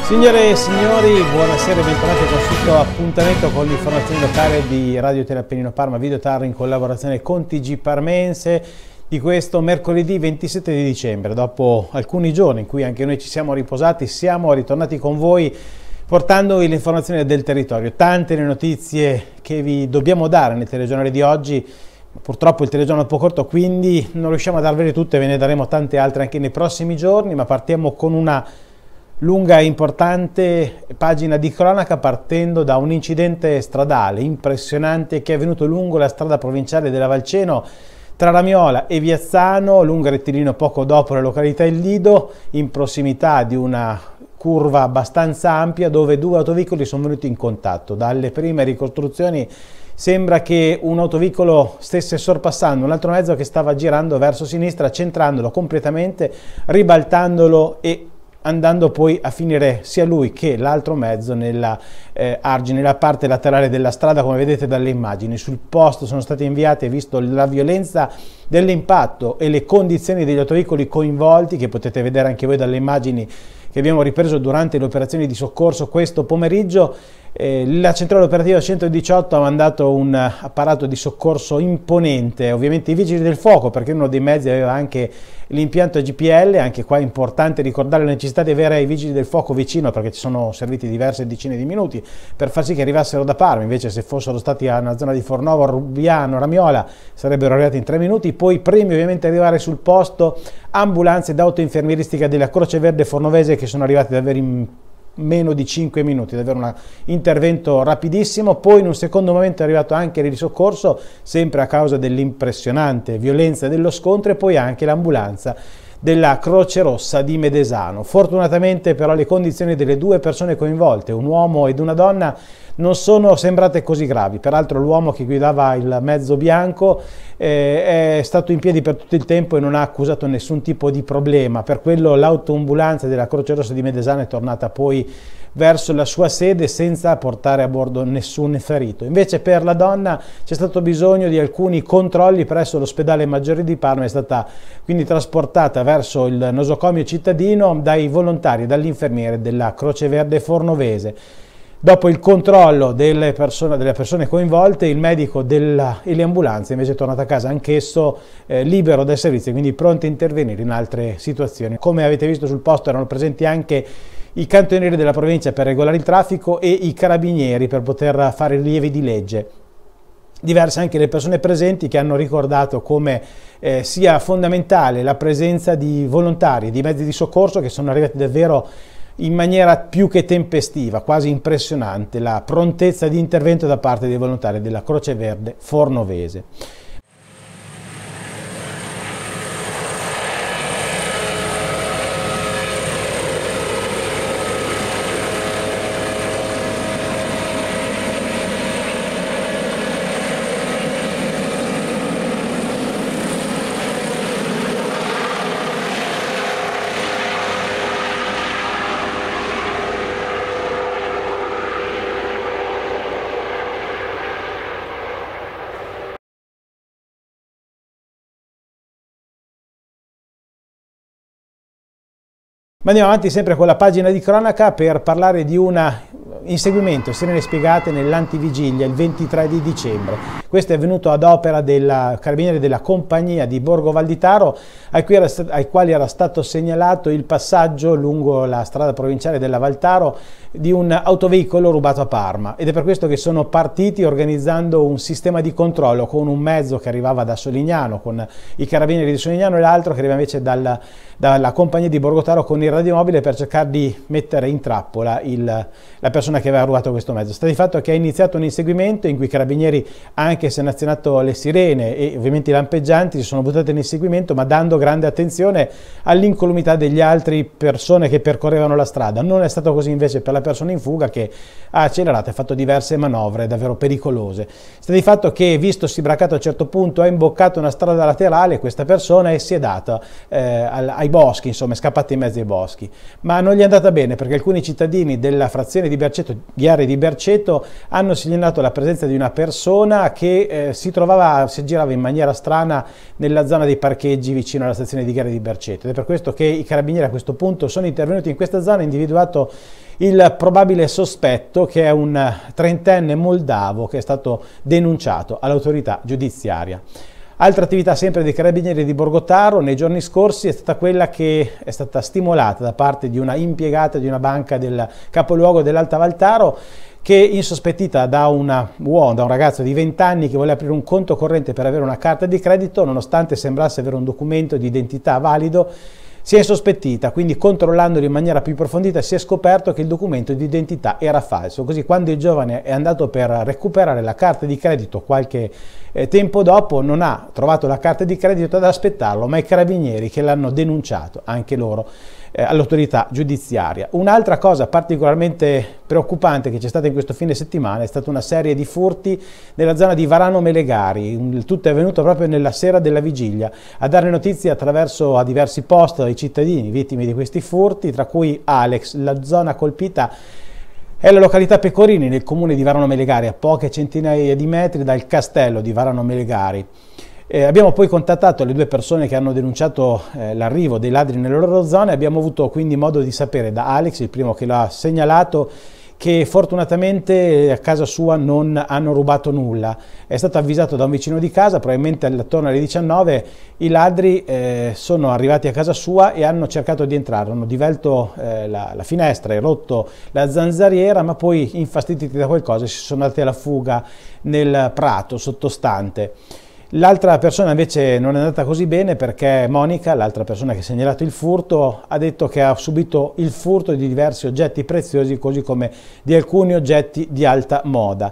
Signore e signori, buonasera e bentornati a questo appuntamento con l'informazione locale di Radio Tele Appennino Parma, Videotar in collaborazione con TG Parmense di questo mercoledì 27 di dicembre. Dopo alcuni giorni in cui anche noi ci siamo riposati, siamo ritornati con voi portandovi le informazioni del territorio. Tante le notizie che vi dobbiamo dare nel telegiornale di oggi. Purtroppo il telegiornale è un po' corto, quindi non riusciamo a darvele tutte, ve ne daremo tante altre anche nei prossimi giorni, ma partiamo con una lunga e importante pagina di cronaca partendo da un incidente stradale impressionante che è avvenuto lungo la strada provinciale della Valceno tra Ramiola e Viazzano, lungo rettilineo poco dopo la località Il Lido, in prossimità di una curva abbastanza ampia dove due autoveicoli sono venuti in contatto. Dalle prime ricostruzioni sembra che un autoveicolo stesse sorpassando un altro mezzo che stava girando verso sinistra, centrandolo completamente, ribaltandolo e andando poi a finire sia lui che l'altro mezzo nella argine, nella parte laterale della strada, come vedete dalle immagini. Sul posto sono stati inviati, visto la violenza dell'impatto e le condizioni degli autoveicoli coinvolti, che potete vedere anche voi dalle immagini che abbiamo ripreso durante le operazioni di soccorso questo pomeriggio. La centrale operativa 118 ha mandato un apparato di soccorso imponente, ovviamente i vigili del fuoco, perché uno dei mezzi aveva anche l'impianto GPL. Anche qua è importante ricordare la necessità di avere i vigili del fuoco vicino, perché ci sono serviti diverse decine di minuti per far sì che arrivassero da Parma. Invece se fossero stati nella zona di Fornovo, Rubiano, Ramiola sarebbero arrivati in 3 minuti. Poi primi ovviamente arrivare sul posto ambulanze d'autoinfermieristica della Croce Verde Fornovese, che sono arrivati davvero in meno di 5 minuti, davvero un intervento rapidissimo. Poi in un secondo momento è arrivato anche il soccorso, sempre a causa dell'impressionante violenza dello scontro, e poi anche l'ambulanza della Croce Rossa di Medesano. Fortunatamente però le condizioni delle due persone coinvolte, un uomo ed una donna, non sono sembrate così gravi. Peraltro l'uomo che guidava il mezzo bianco è stato in piedi per tutto il tempo e non ha accusato nessun tipo di problema. Per quello l'autoambulanza della Croce Rossa di Medesano è tornata poi verso la sua sede senza portare a bordo nessun ferito. Invece per la donna c'è stato bisogno di alcuni controlli presso l'ospedale Maggiore di Parma. È stata quindi trasportata verso il nosocomio cittadino dai volontari, dall'infermiere della Croce Verde Fornovese. Dopo il controllo delle persone coinvolte, il medico e le ambulanze invece è tornato a casa anch'esso libero dai servizi, quindi pronto a intervenire in altre situazioni. Come avete visto sul posto erano presenti anche i cantonieri della provincia per regolare il traffico e i carabinieri per poter fare rilievi di legge. Diverse anche le persone presenti, che hanno ricordato come sia fondamentale la presenza di volontari, di mezzi di soccorso che sono arrivati davvero in maniera più che tempestiva, quasi impressionante la prontezza di intervento da parte dei volontari della Croce Verde Fornovese. Ma andiamo avanti sempre con la pagina di cronaca per parlare di un inseguimento, sirene spiegate nell'antivigilia il 23 di dicembre. Questo è avvenuto ad opera del carabiniere della compagnia di Borgo Valditaro, ai quali era stato segnalato il passaggio lungo la strada provinciale della Valtaro di un autoveicolo rubato a Parma, ed è per questo che sono partiti organizzando un sistema di controllo con un mezzo che arrivava da Solignano con i carabinieri di Solignano e l'altro che arriva invece dalla compagnia di Borgotaro con il radiomobile, per cercare di mettere in trappola la persona che aveva rubato questo mezzo. Sta di fatto che è iniziato un inseguimento in cui i carabinieri, anche se hanno azionato le sirene e ovviamente i lampeggianti, si sono buttati nel inseguimento, ma dando grande attenzione all'incolumità degli altri persone che percorrevano la strada. Non è stato così invece per la persona in fuga, che ha accelerato e ha fatto diverse manovre davvero pericolose. Sta di fatto che, vistosi braccato a un certo punto, ha imboccato una strada laterale questa persona e si è data ai boschi, insomma è scappata in mezzo ai boschi. Ma non gli è andata bene, perché alcuni cittadini della frazione di Berceto Berceto, Viale di Berceto, hanno segnalato la presenza di una persona che si girava in maniera strana nella zona dei parcheggi vicino alla stazione di Viale di Berceto, ed è per questo che i carabinieri a questo punto sono intervenuti in questa zona e individuato il probabile sospetto, che è un 30enne moldavo che è stato denunciato all'autorità giudiziaria. Altra attività sempre dei carabinieri di Borgotaro nei giorni scorsi è stata quella che è stata stimolata da parte di una impiegata di una banca del capoluogo dell'Alta Valtaro, che insospettita da un ragazzo di 20 anni che vuole aprire un conto corrente per avere una carta di credito, nonostante sembrasse avere un documento di identità valido, si è insospettita, quindi controllandolo in maniera più approfondita si è scoperto che il documento di identità era falso. Così quando il giovane è andato per recuperare la carta di credito qualche tempo dopo, non ha trovato la carta di credito ad aspettarlo, ma i carabinieri che l'hanno denunciato anche loro all'autorità giudiziaria. Un'altra cosa particolarmente preoccupante che c'è stata in questo fine settimana è stata una serie di furti nella zona di Varano Melegari. Il tutto è avvenuto proprio nella sera della vigilia. A dare notizie attraverso a diversi post ai cittadini vittime di questi furti, tra cui Alex. La zona colpita è la località Pecorini, nel comune di Varano Melegari, a poche centinaia di metri dal castello di Varano Melegari. Abbiamo poi contattato le due persone che hanno denunciato l'arrivo dei ladri nelle loro zone. Abbiamo avuto quindi modo di sapere da Alex, il primo che l'ha segnalato, che fortunatamente a casa sua non hanno rubato nulla. È stato avvisato da un vicino di casa, probabilmente attorno alle 19 i ladri sono arrivati a casa sua e hanno cercato di entrare, hanno divelto la finestra e rotto la zanzariera, ma poi infastiditi da qualcosa si sono andati alla fuga nel prato sottostante. L'altra persona invece non è andata così bene, perché Monica, l'altra persona che ha segnalato il furto, ha detto che ha subito il furto di diversi oggetti preziosi, così come di alcuni oggetti di alta moda.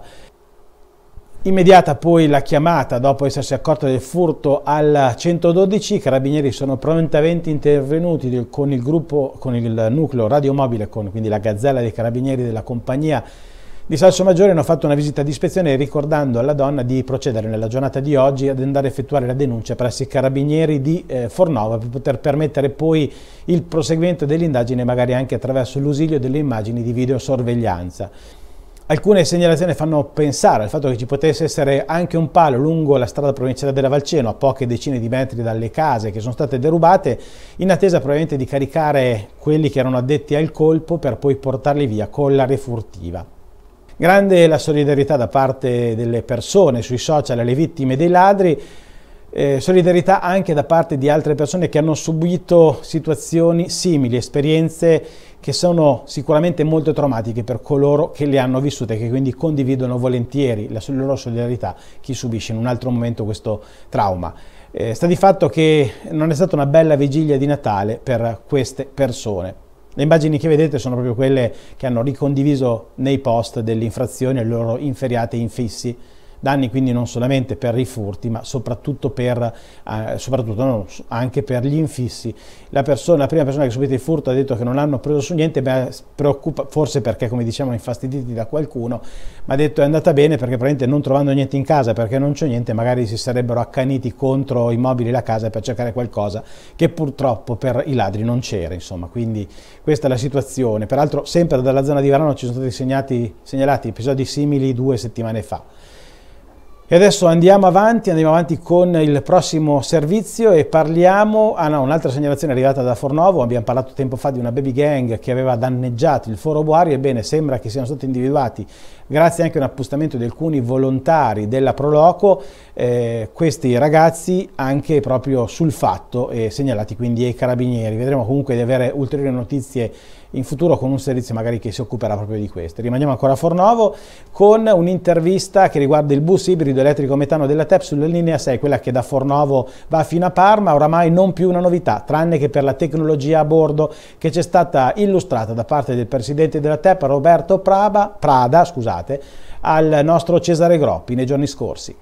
Immediata poi la chiamata dopo essersi accorta del furto al 112, i carabinieri sono prontamente intervenuti con il gruppo, con il nucleo radiomobile, quindi la gazzella dei carabinieri della compagnia di Salsomaggiore. Hanno fatto una visita di ispezione ricordando alla donna di procedere nella giornata di oggi ad andare a effettuare la denuncia presso i carabinieri di Fornova, per poter permettere poi il proseguimento dell'indagine, magari anche attraverso l'usilio delle immagini di videosorveglianza. Alcune segnalazioni fanno pensare al fatto che ci potesse essere anche un palo lungo la strada provinciale della Valceno, a poche decine di metri dalle case che sono state derubate, in attesa probabilmente di caricare quelli che erano addetti al colpo per poi portarli via con la refurtiva. Grande la solidarietà da parte delle persone sui social alle vittime dei ladri, solidarietà anche da parte di altre persone che hanno subito situazioni simili, esperienze che sono sicuramente molto traumatiche per coloro che le hanno vissute e che quindi condividono volentieri la loro solidarietà chi subisce in un altro momento questo trauma. Sta di fatto che non è stata una bella vigilia di Natale per queste persone. Le immagini che vedete sono proprio quelle che hanno ricondiviso nei post delle infrazioni alle loro inferiate infissi. Danni quindi non solamente per i furti, ma soprattutto anche per gli infissi. La prima persona che ha subito il furto ha detto che non hanno preso su niente, preoccupa, forse perché, come diciamo, infastiditi da qualcuno, ma ha detto è andata bene perché probabilmente non trovando niente in casa, perché non c'è niente, magari si sarebbero accaniti contro i mobili della casa per cercare qualcosa che purtroppo per i ladri non c'era, insomma. Quindi questa è la situazione. Peraltro sempre dalla zona di Varano ci sono stati segnalati episodi simili 2 settimane fa. E adesso andiamo avanti con il prossimo servizio e parliamo, un'altra segnalazione arrivata da Fornovo. Abbiamo parlato tempo fa di una baby gang che aveva danneggiato il Foro Boario. Ebbene, sembra che siano stati individuati, grazie anche a un appostamento di alcuni volontari della Proloco, questi ragazzi anche proprio sul fatto e segnalati quindi ai carabinieri. Vedremo comunque di avere ulteriori notizie in futuro con un servizio magari che si occuperà proprio di queste. Rimaniamo ancora a Fornovo con un'intervista che riguarda il bus ibrido elettrico metano della TEP sulla linea 6, quella che da Fornovo va fino a Parma. Oramai non più una novità, tranne che per la tecnologia a bordo che ci è stata illustrata da parte del presidente della TEP, Roberto Prada, al nostro Cesare Groppi nei giorni scorsi.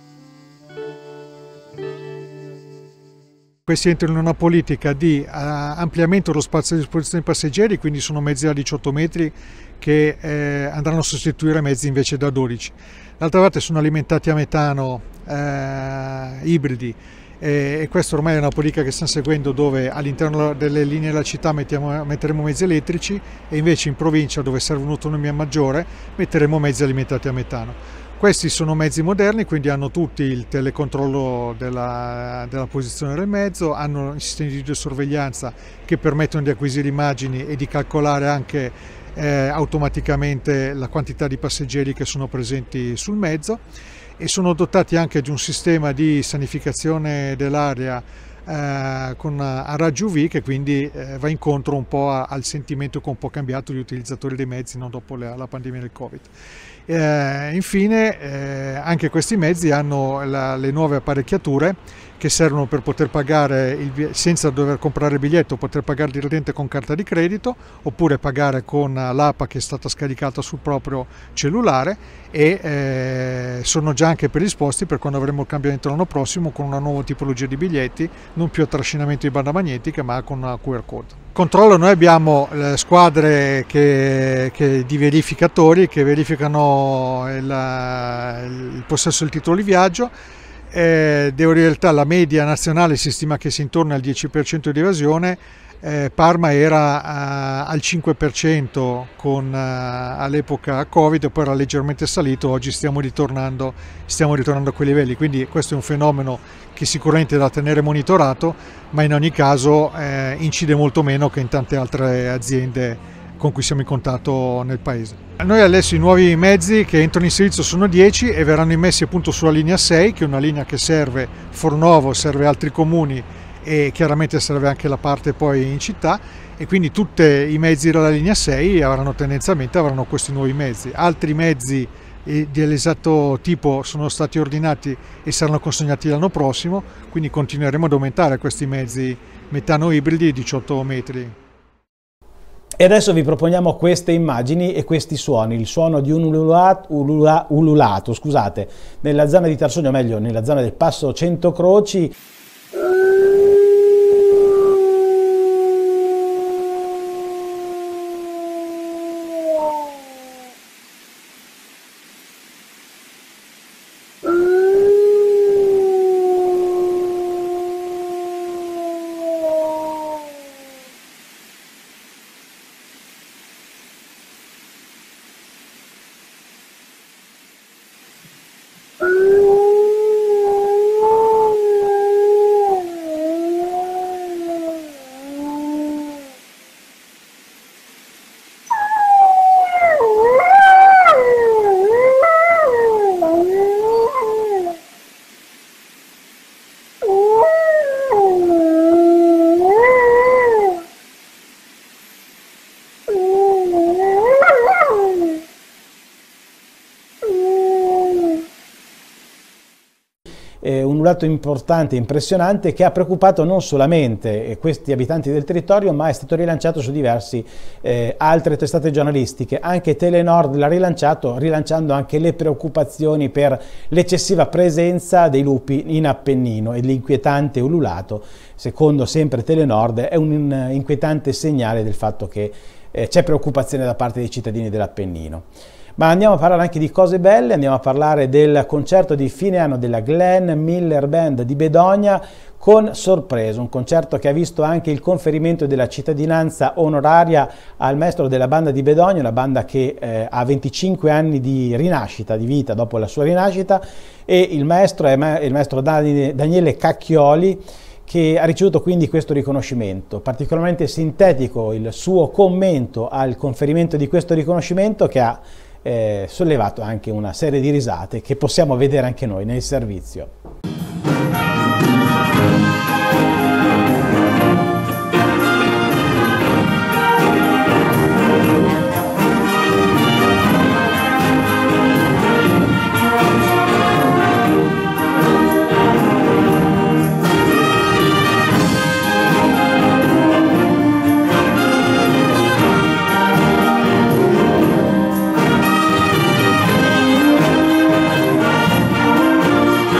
Presidente in una politica di ampliamento dello spazio a disposizione dei passeggeri, quindi sono mezzi da 18 metri che andranno a sostituire mezzi invece da 12. D'altra parte sono alimentati a metano, ibridi, e questa ormai è una politica che stiamo seguendo, dove all'interno delle linee della città metteremo mezzi elettrici e invece in provincia, dove serve un'autonomia maggiore, metteremo mezzi alimentati a metano. Questi sono mezzi moderni, quindi hanno tutti il telecontrollo della posizione del mezzo, hanno i sistemi di videosorveglianza che permettono di acquisire immagini e di calcolare anche automaticamente la quantità di passeggeri che sono presenti sul mezzo, e sono dotati anche di un sistema di sanificazione dell'aria a raggi UV, che quindi va incontro un po' al sentimento che è un po' cambiato gli utilizzatori dei mezzi, non dopo la pandemia del Covid. Infine anche questi mezzi hanno le nuove apparecchiature che servono per poter pagare senza dover comprare il biglietto, poter pagare direttamente con carta di credito oppure pagare con l'app che è stata scaricata sul proprio cellulare, e sono già anche predisposti per quando avremo il cambiamento l'anno prossimo con una nuova tipologia di biglietti, non più a trascinamento di banda magnetica ma con una QR code. Controllo, noi abbiamo squadre di verificatori che verificano il possesso del titolo di viaggio. Devo dire in realtà la media nazionale si stima che sia intorno al 10% di evasione. Parma era al 5% all'epoca Covid, poi era leggermente salito, oggi stiamo ritornando a quei livelli, quindi questo è un fenomeno che sicuramente è da tenere monitorato, ma in ogni caso incide molto meno che in tante altre aziende con cui siamo in contatto nel paese. Noi adesso i nuovi mezzi che entrano in servizio sono 10 e verranno immessi appunto sulla linea 6, che è una linea che serve Fornovo, serve altri comuni e chiaramente serve anche la parte poi in città, e quindi tutti i mezzi della linea 6 tendenzialmente avranno questi nuovi mezzi. Altri mezzi dell'esatto tipo sono stati ordinati e saranno consegnati l'anno prossimo, quindi continueremo ad aumentare questi mezzi metano ibridi di 18 metri. E adesso vi proponiamo queste immagini e questi suoni, il suono di un ululato, scusate, nella zona di Tarsogno, o meglio nella zona del Passo Centocroci. Un ululato importante, impressionante, che ha preoccupato non solamente questi abitanti del territorio, ma è stato rilanciato su diverse altre testate giornalistiche. Anche Telenord l'ha rilanciato, rilanciando anche le preoccupazioni per l'eccessiva presenza dei lupi in Appennino, e l'inquietante ululato, secondo sempre Telenord, è un inquietante segnale del fatto che c'è preoccupazione da parte dei cittadini dell'Appennino. Ma andiamo a parlare anche di cose belle, andiamo a parlare del concerto di fine anno della Glenn Miller Band di Bedogna con sorpresa, un concerto che ha visto anche il conferimento della cittadinanza onoraria al maestro della banda di Bedogna, una banda che ha 25 anni di rinascita, di vita dopo la sua rinascita, e il maestro è il maestro Daniele Cacchioli, che ha ricevuto quindi questo riconoscimento. Particolarmente sintetico il suo commento al conferimento di questo riconoscimento, che ha sollevato anche una serie di risate che possiamo vedere anche noi nel servizio.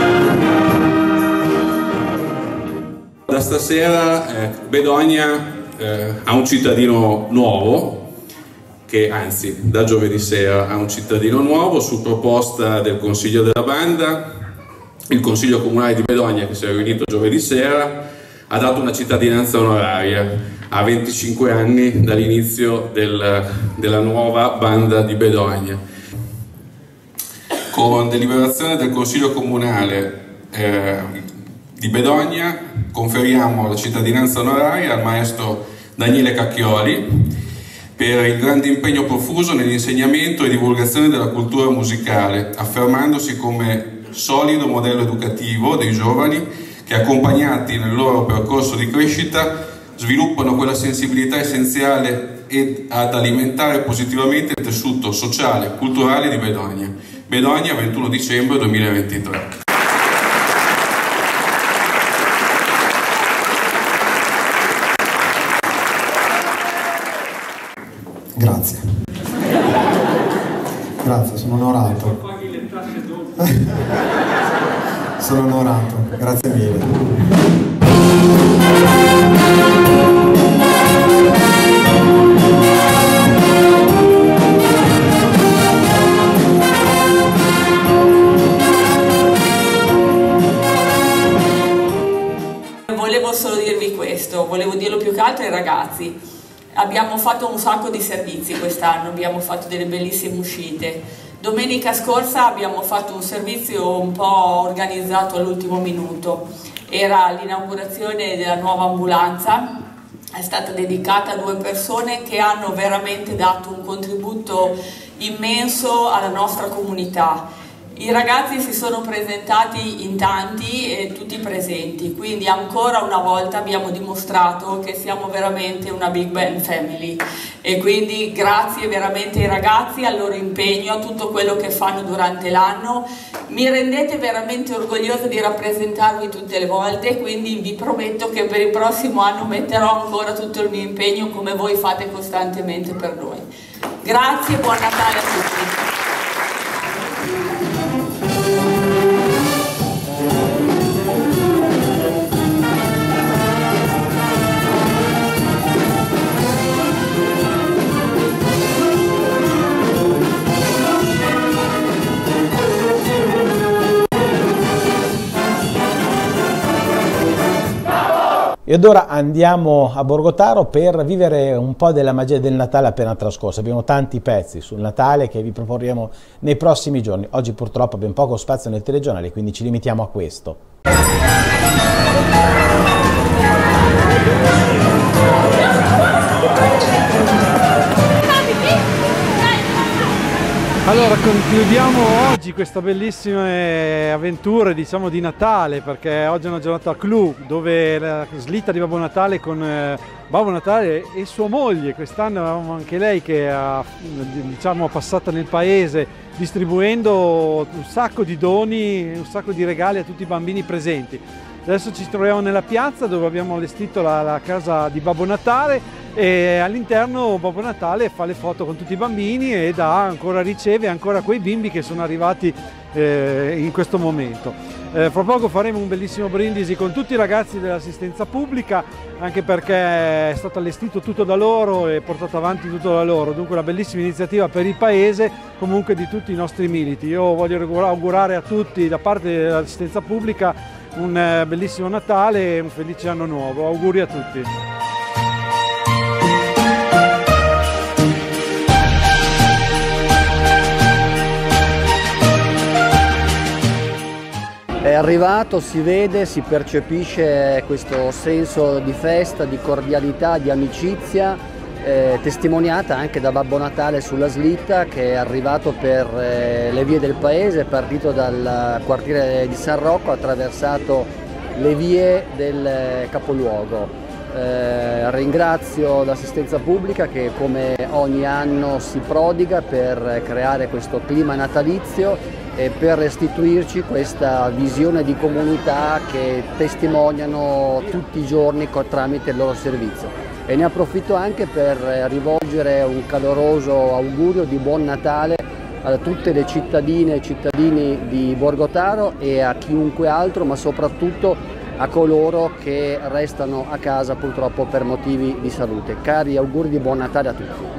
Da stasera Bedogna ha un cittadino nuovo, che anzi da giovedì sera ha un cittadino nuovo su proposta del Consiglio della Banda. Il Consiglio Comunale di Bedogna, che si è riunito giovedì sera, ha dato una cittadinanza onoraria a 25 anni dall'inizio della nuova Banda di Bedogna. Con deliberazione del Consiglio Comunale di Bedogna conferiamo la cittadinanza onoraria al maestro Daniele Cacchioli per il grande impegno profuso nell'insegnamento e divulgazione della cultura musicale, affermandosi come solido modello educativo dei giovani che, accompagnati nel loro percorso di crescita, sviluppano quella sensibilità essenziale ad alimentare positivamente il tessuto sociale e culturale di Bedogna. Bedogna, 21 dicembre 2023. Grazie. Grazie, sono onorato. Sono onorato, grazie mille. Volevo solo dirvi questo, volevo dirlo più che altro ai ragazzi. Abbiamo fatto un sacco di servizi quest'anno, abbiamo fatto delle bellissime uscite. Domenica scorsa abbiamo fatto un servizio un po' organizzato all'ultimo minuto. Era l'inaugurazione della nuova ambulanza, è stata dedicata a 2 persone che hanno veramente dato un contributo immenso alla nostra comunità. I ragazzi si sono presentati in tanti e tutti presenti, quindi ancora una volta abbiamo dimostrato che siamo veramente una big band family e quindi grazie veramente ai ragazzi, al loro impegno, a tutto quello che fanno durante l'anno. Mi rendete veramente orgogliosa di rappresentarvi tutte le volte, quindi vi prometto che per il prossimo anno metterò ancora tutto il mio impegno come voi fate costantemente per noi. Grazie e buon Natale a tutti. Ed ora andiamo a Borgotaro per vivere un po' della magia del Natale appena trascorso. Abbiamo tanti pezzi sul Natale che vi proporremo nei prossimi giorni. Oggi purtroppo abbiamo poco spazio nel telegiornale, quindi ci limitiamo a questo. Allora concludiamo oggi questa bellissima avventura, diciamo, di Natale, perché oggi è una giornata clou dove la slitta di Babbo Natale con Babbo Natale e sua moglie, quest'anno avevamo anche lei che ha, diciamo, passata nel paese distribuendo un sacco di doni, un sacco di regali a tutti i bambini presenti. Adesso ci troviamo nella piazza dove abbiamo allestito la casa di Babbo Natale e all'interno Babbo Natale fa le foto con tutti i bambini e riceve ancora quei bimbi che sono arrivati in questo momento. Fra poco faremo un bellissimo brindisi con tutti i ragazzi dell'assistenza pubblica, anche perché è stato allestito tutto da loro e portato avanti tutto da loro, dunque una bellissima iniziativa per il paese, comunque di tutti i nostri militi. Io voglio augurare a tutti da parte dell'assistenza pubblica un bellissimo Natale e un felice anno nuovo. Auguri a tutti. È arrivato, si vede, si percepisce questo senso di festa, di cordialità, di amicizia, testimoniata anche da Babbo Natale sulla slitta, che è arrivato per le vie del paese, è partito dal quartiere di San Rocco, ha attraversato le vie del capoluogo. Ringrazio l'assistenza pubblica che come ogni anno si prodiga per creare questo clima natalizio e per restituirci questa visione di comunità che testimoniano tutti i giorni tramite il loro servizio. E ne approfitto anche per rivolgere un caloroso augurio di buon Natale a tutte le cittadine e cittadini di Borgotaro e a chiunque altro, ma soprattutto a coloro che restano a casa purtroppo per motivi di salute. Cari auguri di buon Natale a tutti.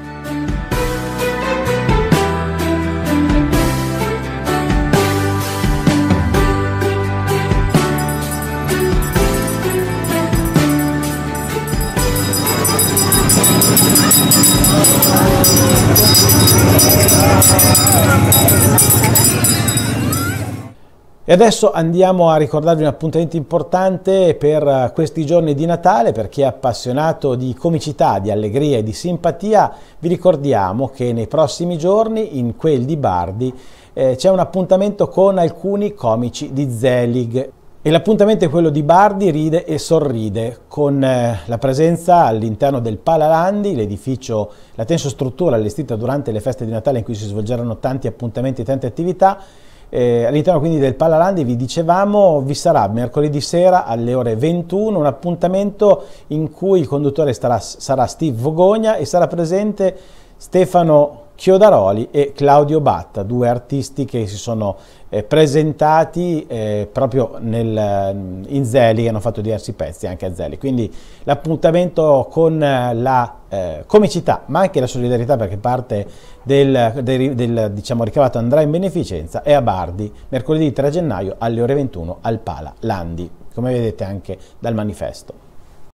E adesso andiamo a ricordarvi un appuntamento importante per questi giorni di Natale. Per chi è appassionato di comicità, di allegria e di simpatia, vi ricordiamo che nei prossimi giorni in quel di Bardi c'è un appuntamento con alcuni comici di Zelig. E l'appuntamento è quello di Bardi ride e sorride, con la presenza all'interno del Pala Landi, l'edificio, la tensostruttura allestita durante le feste di Natale in cui si svolgeranno tanti appuntamenti e tante attività. All'interno quindi del Pala Landi, vi dicevamo, vi sarà mercoledì sera alle ore 21 un appuntamento in cui il conduttore sarà Steve Vogogna e sarà presente Stefano Chiodaroli e Claudio Batta, due artisti che si sono presentati proprio in Zelig, hanno fatto diversi pezzi anche a Zelig, quindi l'appuntamento con la comicità ma anche la solidarietà, perché parte del diciamo, ricavato andrà in beneficenza, è a Bardi mercoledì 3 gennaio alle ore 21 al Pala Landi, come vedete anche dal manifesto.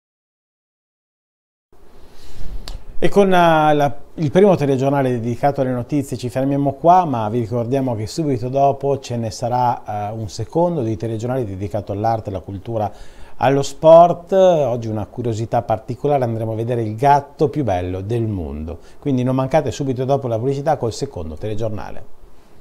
E con il primo telegiornale dedicato alle notizie ci fermiamo qua, ma vi ricordiamo che subito dopo ce ne sarà un secondo di telegiornale dedicato all'arte, alla cultura, allo sport. Oggi una curiosità particolare, andremo a vedere il gatto più bello del mondo. Quindi non mancate subito dopo la pubblicità col secondo telegiornale.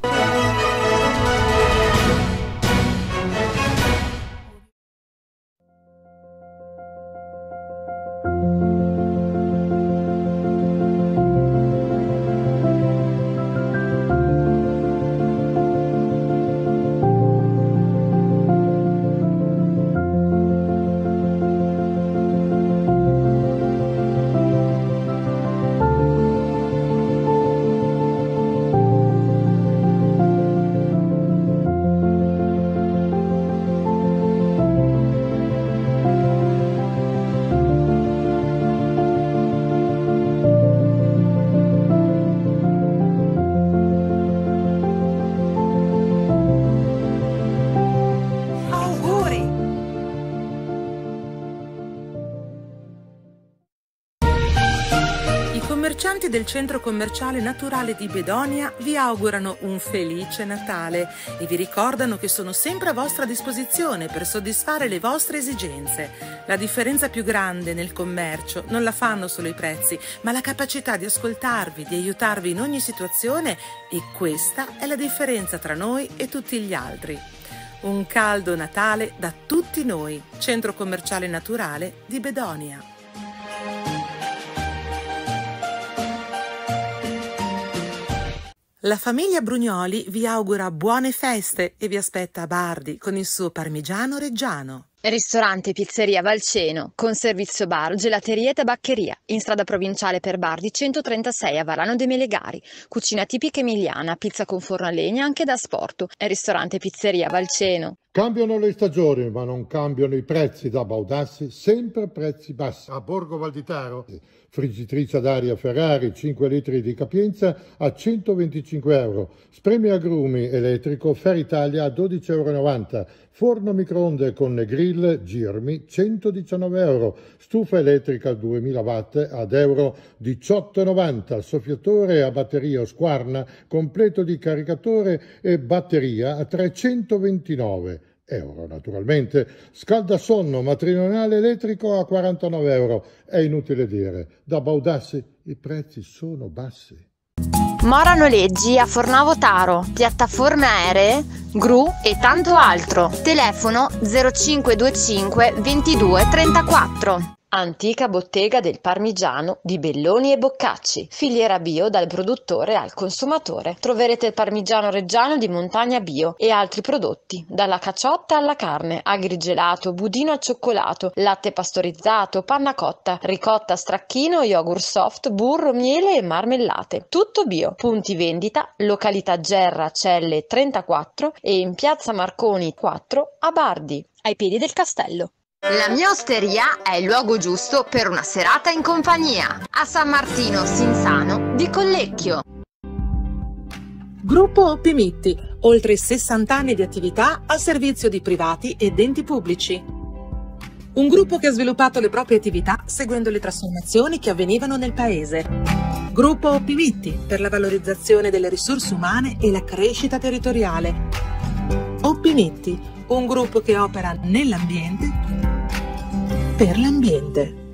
I commercianti del centro commerciale naturale di Bedonia vi augurano un felice Natale e vi ricordano che sono sempre a vostra disposizione per soddisfare le vostre esigenze. La differenza più grande nel commercio non la fanno solo i prezzi, ma la capacità di ascoltarvi, di aiutarvi in ogni situazione, e questa è la differenza tra noi e tutti gli altri. Un caldo Natale da tutti noi, centro commerciale naturale di Bedonia. La famiglia Brugnoli vi augura buone feste e vi aspetta a Bardi con il suo parmigiano reggiano. Ristorante Pizzeria Valceno, con servizio bar, gelateria e tabaccheria, in strada provinciale per Bardi 136 a Varano de' Melegari. Cucina tipica emiliana, pizza con forno a legna anche da asporto. È ristorante Pizzeria Valceno. Cambiano le stagioni, ma non cambiano i prezzi. Da Baudassi, sempre prezzi bassi. A Borgo Valditaro, friggitrice ad aria Ferrari 5 litri di capienza a 125 euro. Spremi agrumi elettrico Feritalia a 12,90 euro. Forno microonde con grill Girmi 119 euro. Stufa elettrica 2000 watt ad euro 18,90. Soffiatore a batteria Squarna completo di caricatore e batteria a 329 euro. Naturalmente scaldasonno matrimoniale elettrico a 49 euro. È inutile dire, da Baudassi i prezzi sono bassi. Mora Noleggi a Fornovo Taro, piattaforme aeree, gru e tanto altro. Telefono 0525 22 34. Antica bottega del parmigiano di Belloni e Boccacci, filiera bio dal produttore al consumatore. Troverete il parmigiano reggiano di Montagna Bio e altri prodotti, dalla caciotta alla carne, agrigelato, budino al cioccolato, latte pastorizzato, panna cotta, ricotta, stracchino, yogurt soft, burro, miele e marmellate. Tutto bio. Punti vendita: località Gerra Celle 34 e in piazza Marconi 4 a Bardi, ai piedi del castello. La mia osteria è il luogo giusto per una serata in compagnia. A San Martino Sinsano di Collecchio. Gruppo Oppimitti, oltre 60 anni di attività al servizio di privati ed enti pubblici. Un gruppo che ha sviluppato le proprie attività seguendo le trasformazioni che avvenivano nel paese. Gruppo Oppimitti, per la valorizzazione delle risorse umane e la crescita territoriale. Oppimitti, un gruppo che opera nell'ambiente per l'ambiente.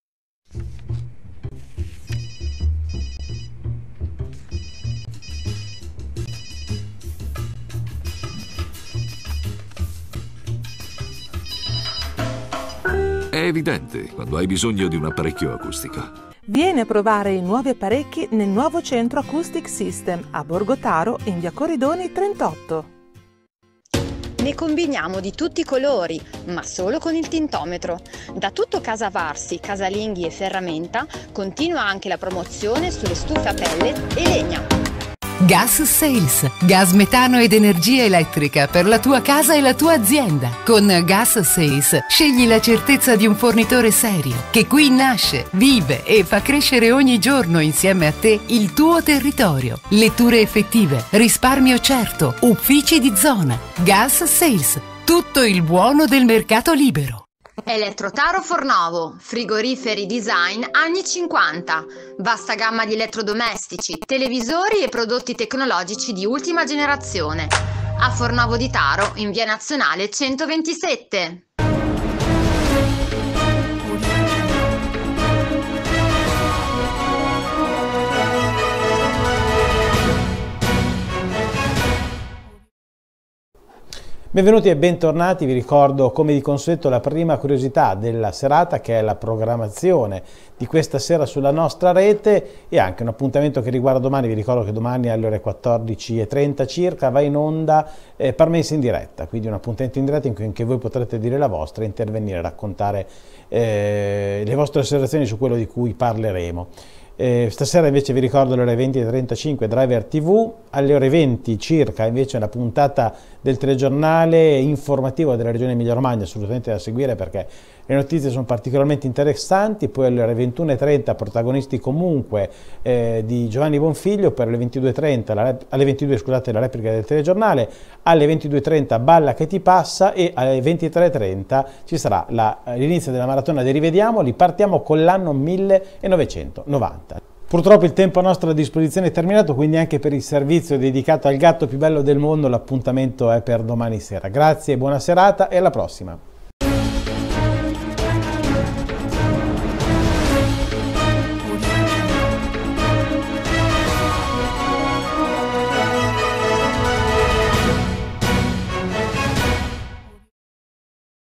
È evidente quando hai bisogno di un apparecchio acustico. Vieni a provare i nuovi apparecchi nel nuovo centro Acoustic System a Borgotaro in via Corridoni 38. Ne combiniamo di tutti i colori, ma solo con il tintometro. Da tutto Casa Varsi, casalinghi e ferramenta continua anche la promozione sulle stufe a pellet e legna. Gas Sales, gas metano ed energia elettrica per la tua casa e la tua azienda. Con Gas Sales scegli la certezza di un fornitore serio che qui nasce, vive e fa crescere ogni giorno insieme a te il tuo territorio. Letture effettive, risparmio certo, uffici di zona. Gas Sales, tutto il buono del mercato libero. Elettrotaro Fornovo, frigoriferi design anni 50, vasta gamma di elettrodomestici, televisori e prodotti tecnologici di ultima generazione. A Fornovo di Taro, in via Nazionale 127. Benvenuti e bentornati, vi ricordo come di consueto la prima curiosità della serata, che è la programmazione di questa sera sulla nostra rete e anche un appuntamento che riguarda domani. Vi ricordo che domani alle ore 14:30 circa va in onda Parmense in diretta, quindi un appuntamento in diretta in cui anche voi potrete dire la vostra, intervenire, raccontare le vostre osservazioni su quello di cui parleremo. Stasera invece vi ricordo alle ore 20:35 Driver TV, alle ore 20 circa invece una puntata del telegiornale informativo della regione Emilia-Romagna, assolutamente da seguire perché le notizie sono particolarmente interessanti. Poi alle ore 21:30 protagonisti comunque di Giovanni Bonfiglio, per le 22:30 alle 22 scusate, la replica del telegiornale, alle 22:30 Balla che ti passa e alle 23:30 ci sarà l'inizio della maratona dei Rivediamoli. Partiamo con l'anno 1990. Purtroppo il tempo a nostra disposizione è terminato, quindi anche per il servizio dedicato al gatto più bello del mondo l'appuntamento è per domani sera. Grazie, buona serata e alla prossima.